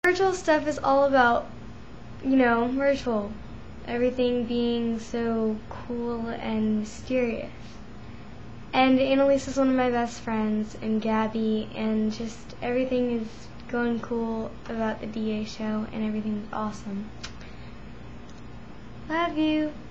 Virtual stuff is all about, virtual. Everything being so cool and mysterious. And Annalise is one of my best friends, and Gabby, and just everything is going cool about the DA show, and everything's awesome. Love you.